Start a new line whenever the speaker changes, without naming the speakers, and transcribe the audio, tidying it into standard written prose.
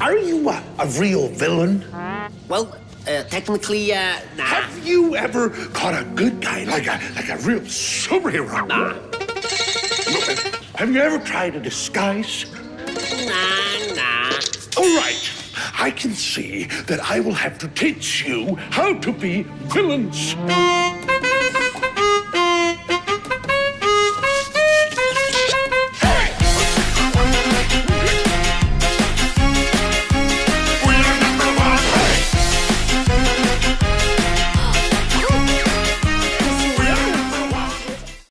Are you a real villain?
Well, technically, nah.
Have you ever caught a good guy like a real superhero?
Nah.
Have you ever tried a disguise?
Nah.
All right. I can see that I will have to teach you how to be villains.